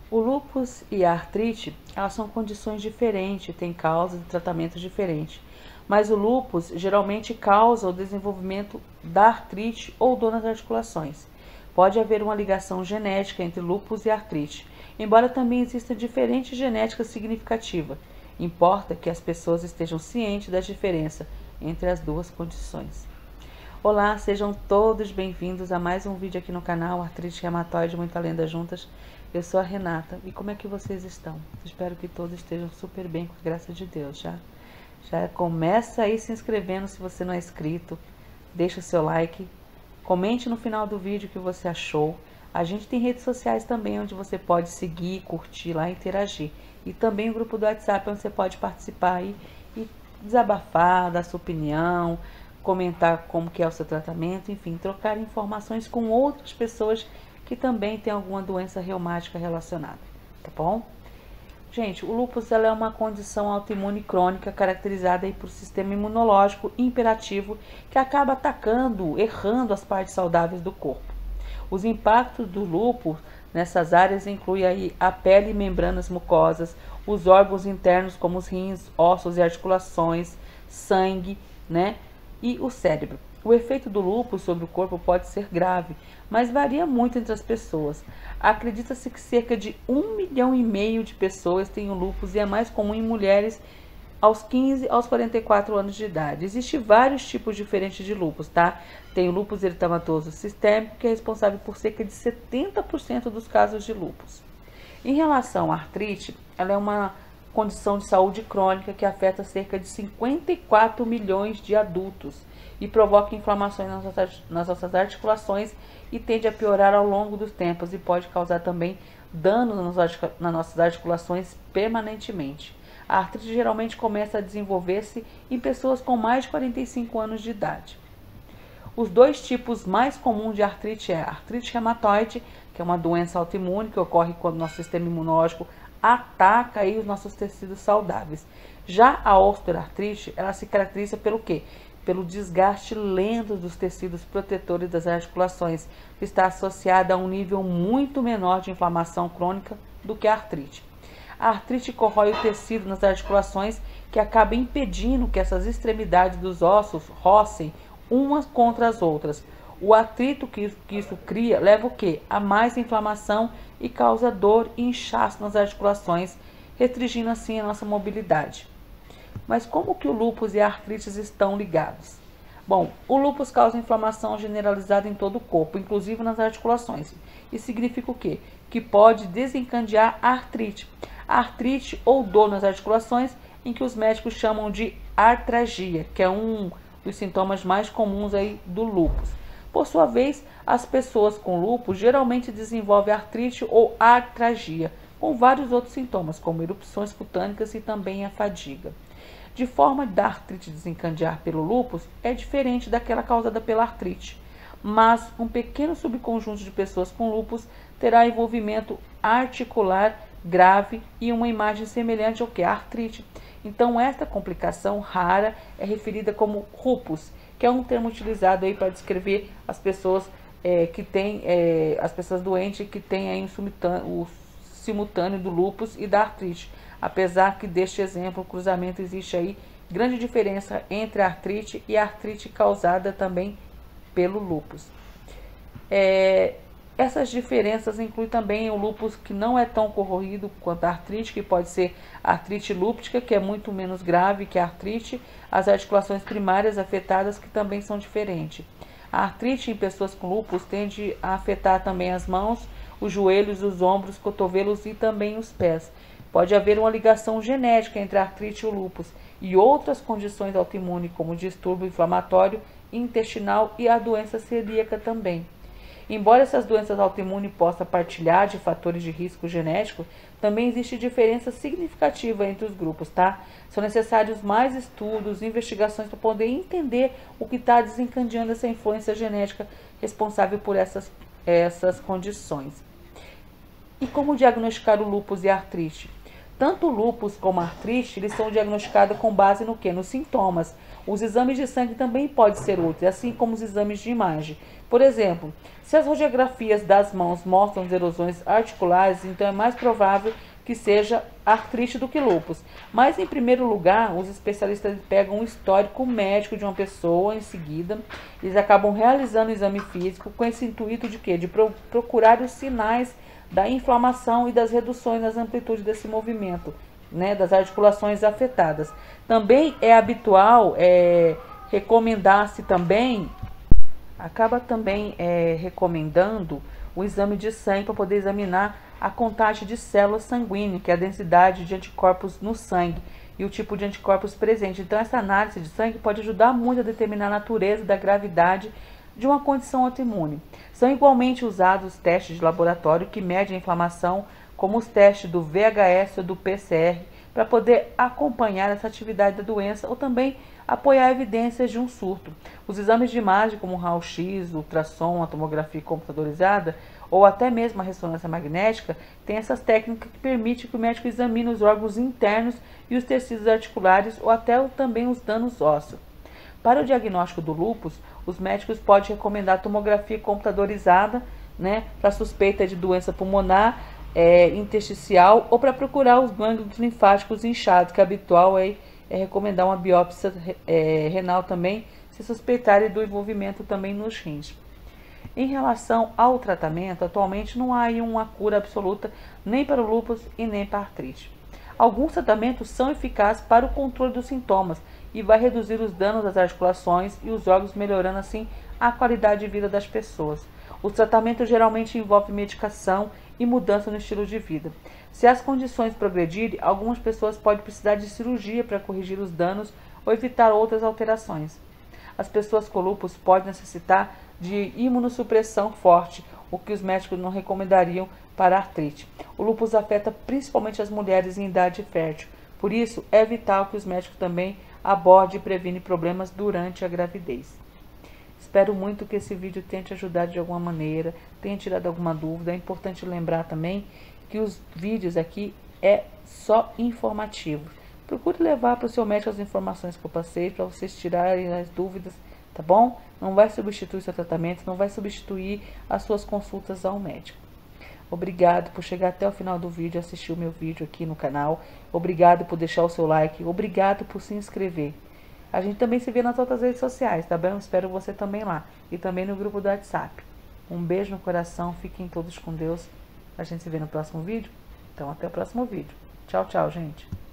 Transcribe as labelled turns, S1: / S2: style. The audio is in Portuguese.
S1: O lúpus e a artrite, elas são condições diferentes, têm causas e tratamentos diferentes. Mas o lúpus geralmente causa o desenvolvimento da artrite ou dor nas articulações. Pode haver uma ligação genética entre lúpus e artrite, embora também exista diferente genética significativa. Importa que as pessoas estejam cientes da diferença entre as duas condições. Olá, sejam todos bem-vindos a mais um vídeo aqui no canal Artrite Reumatoide Muita Lenda Juntas. Eu sou a Renata e como é que vocês estão? Espero que todos estejam super bem, com a graça de Deus. Já começa aí se inscrevendo se você não é inscrito, deixa o seu like, comente no final do vídeo o que você achou. A gente tem redes sociais também onde você pode seguir, curtir lá e interagir. E também o grupo do WhatsApp onde você pode participar aí e desabafar, dar sua opinião, comentar como que é o seu tratamento, enfim, trocar informações com outras pessoas que também têm alguma doença reumática relacionada, tá bom? Gente, o lúpus ela é uma condição autoimune crônica caracterizada aí por sistema imunológico imperativo que acaba atacando, errando as partes saudáveis do corpo. Os impactos do lúpus nessas áreas incluem aí a pele e membranas mucosas, os órgãos internos como os rins, ossos e articulações, sangue, né? E o cérebro. O efeito do lúpus sobre o corpo pode ser grave, mas varia muito entre as pessoas. Acredita-se que cerca de 1,5 milhão de pessoas têm o lúpus e é mais comum em mulheres aos 15 aos 44 anos de idade. Existem vários tipos diferentes de lúpus, tá? Tem o lúpus eritematoso sistêmico, que é responsável por cerca de 70% dos casos de lúpus. Em relação à artrite, ela é uma condição de saúde crônica que afeta cerca de 54 milhões de adultos e provoca inflamações nas nossas articulações e tende a piorar ao longo dos tempos e pode causar também dano nas nossas articulações permanentemente. A artrite geralmente começa a desenvolver-se em pessoas com mais de 45 anos de idade. Os dois tipos mais comuns de artrite é a artrite reumatoide, que é uma doença autoimune que ocorre quando nosso sistema imunológico ataca aí os nossos tecidos saudáveis. Já a osteoartrite, ela se caracteriza pelo quê? Pelo desgaste lento dos tecidos protetores das articulações, que está associada a um nível muito menor de inflamação crônica do que a artrite. A artrite corrói o tecido nas articulações, que acaba impedindo que essas extremidades dos ossos rocem umas contra as outras. O atrito que isso cria leva o quê? A mais inflamação e causa dor e inchaço nas articulações, restringindo assim a nossa mobilidade. Mas como que o lúpus e a artrite estão ligados? Bom, o lúpus causa inflamação generalizada em todo o corpo, inclusive nas articulações. Isso significa o quê? Que pode desencadear a artrite. A artrite ou dor nas articulações, em que os médicos chamam de artralgia, que é um dos sintomas mais comuns aí do lúpus. Por sua vez, as pessoas com lúpus geralmente desenvolvem artrite ou artralgia, com vários outros sintomas, como erupções cutâneas e também a fadiga. De forma da artrite desencadear pelo lúpus é diferente daquela causada pela artrite, mas um pequeno subconjunto de pessoas com lúpus terá envolvimento articular grave e uma imagem semelhante ao que a artrite. Então, esta complicação rara é referida como lúpus, que é um termo utilizado aí para descrever as pessoas que têm, as pessoas doentes que têm aí o simultâneo do lúpus e da artrite. Apesar que deste exemplo, o cruzamento existe aí grande diferença entre a artrite e a artrite causada também pelo lúpus. Essas diferenças incluem também o lúpus que não é tão corroído quanto a artrite, que pode ser a artrite lúpica, que é muito menos grave que a artrite, as articulações primárias afetadas, que também são diferentes. A artrite em pessoas com lúpus tende a afetar também as mãos, os joelhos, os ombros, cotovelos e também os pés. Pode haver uma ligação genética entre a artrite e o lúpus e outras condições autoimunes, como o distúrbio inflamatório intestinal e a doença celíaca também. Embora essas doenças autoimunes possam partilhar de fatores de risco genético, também existe diferença significativa entre os grupos, tá? São necessários mais estudos, investigações para poder entender o que está desencadeando essa influência genética responsável por essas condições. E como diagnosticar o lúpus e a artrite? Tanto o lúpus como a artrite, eles são diagnosticados com base no quê? Nos sintomas. Os exames de sangue também podem ser úteis, assim como os exames de imagem, Por exemplo, se as radiografias das mãos mostram erosões articulares, então é mais provável que seja artrite do que lúpus. Mas, em primeiro lugar, os especialistas pegam o histórico médico de uma pessoa, em seguida, eles acabam realizando o exame físico com esse intuito de quê? De procurar os sinais da inflamação e das reduções nas amplitudes desse movimento, né, das articulações afetadas. Também é habitual recomendar-se também, acaba também recomendando o exame de sangue para poder examinar a contagem de células sanguíneas, que é a densidade de anticorpos no sangue e o tipo de anticorpos presente. Então, essa análise de sangue pode ajudar muito a determinar a natureza da gravidade de uma condição autoimune. São igualmente usados testes de laboratório que medem a inflamação, como os testes do VHS ou do PCR, para poder acompanhar essa atividade da doença ou também apoiar evidências de um surto. Os exames de imagem, como o raio-x, o ultrassom, a tomografia computadorizada ou até mesmo a ressonância magnética, tem essas técnicas que permitem que o médico examine os órgãos internos e os tecidos articulares ou até também os danos ósseos. Para o diagnóstico do lúpus, os médicos podem recomendar tomografia computadorizada, né, para suspeita de doença pulmonar, intersticial ou para procurar os gânglios linfáticos inchados, que é habitual é recomendar uma biópsia renal também, se suspeitarem do envolvimento também nos rins. Em relação ao tratamento, atualmente não há uma cura absoluta nem para o lúpus e nem para a artrite. Alguns tratamentos são eficazes para o controle dos sintomas e vai reduzir os danos das articulações e os órgãos, melhorando assim a qualidade de vida das pessoas. Os tratamentos geralmente envolvem medicação e mudança no estilo de vida. Se as condições progredirem, algumas pessoas podem precisar de cirurgia para corrigir os danos ou evitar outras alterações. As pessoas com lúpus podem necessitar de imunossupressão forte, o que os médicos não recomendariam para a artrite. O lúpus afeta principalmente as mulheres em idade fértil, por isso é vital que os médicos também abordem e previnem problemas durante a gravidez. Espero muito que esse vídeo tenha te ajudado de alguma maneira, tenha tirado alguma dúvida. É importante lembrar também que os vídeos aqui é só informativo. Procure levar para o seu médico as informações que eu passei, para vocês tirarem as dúvidas, tá bom? Não vai substituir seu tratamento, não vai substituir as suas consultas ao médico. Obrigado por chegar até o final do vídeo, assistir o meu vídeo aqui no canal. Obrigado por deixar o seu like, obrigado por se inscrever. A gente também se vê nas outras redes sociais, tá bom? Espero você também lá. E também no grupo do WhatsApp. Um beijo no coração, fiquem todos com Deus. A gente se vê no próximo vídeo. Então, até o próximo vídeo. Tchau, tchau, gente.